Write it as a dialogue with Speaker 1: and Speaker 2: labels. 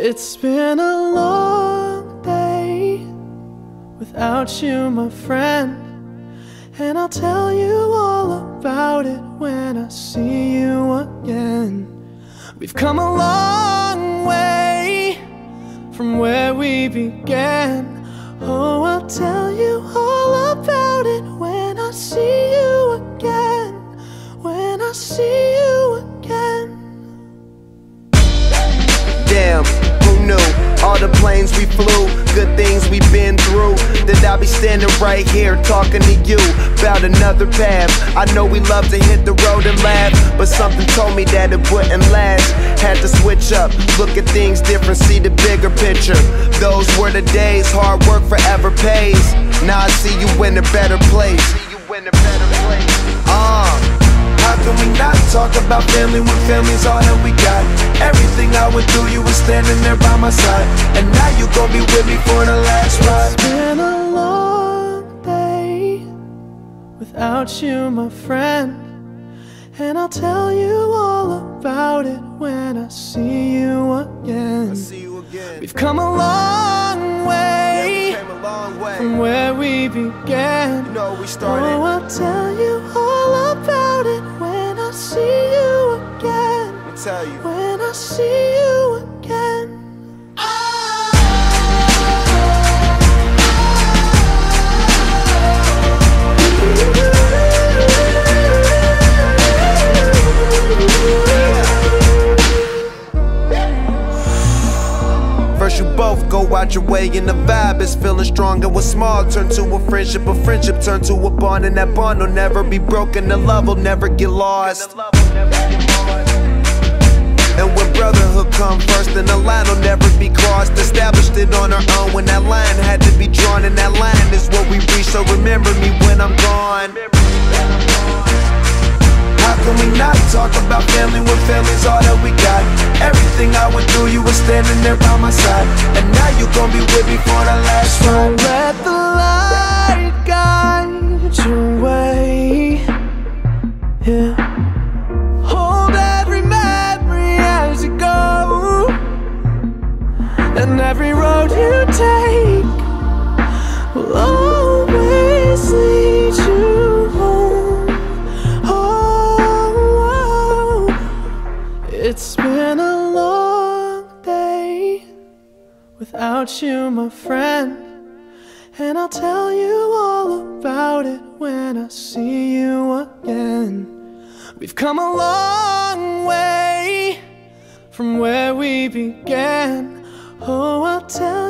Speaker 1: It's been a long day without you, my friend, and I'll tell you all about it when I see you again. We've come a long way from where we began. Oh, I'll tell you all about it when I see you again. When I see you again.
Speaker 2: Damn, who knew? All the planes we flew, good things we've been through, that I'll be standing right here talking to you about another path. I know we love to hit the road and laugh, but something told me that it wouldn't last. Had to switch up, look at things different, see the bigger picture. Those were the days, hard work forever pays. Now I see you in a better place. How can we not talk about family when family's all that we got? Everything I went through, you were standing there by my side, and now you gon' be with me for the last ride.
Speaker 1: It's been a long day without you, my friend, and I'll tell you all about it when I see you again. We've come a long way, from where we began.
Speaker 2: You know we started.
Speaker 1: Oh, I'll tell you all about it when I see you again.
Speaker 2: I'll tell you.
Speaker 1: When I see you again.
Speaker 2: First you both go out your way and the vibe is feeling strong, and what's small turn to a friendship turn to a bond, and that bond will never be broken, the love will never get lost. And when brotherhood come first, then the line will never be crossed. Established it on our own when that line had to be drawn, and that line is what we reach, so remember me when I'm gone. How can we not talk about family when family's all that we got? Everything I went through, you were standing there by my side, and now you gon' be with me for the last ride.
Speaker 1: Let the light guide your way, yeah. Hold every memory as you go, and every road you take will always lead you home. Oh, it's been a long day without you, my friend, and I'll tell you all about it when I see you again. We've come a long way from where we began. Oh, I'll tell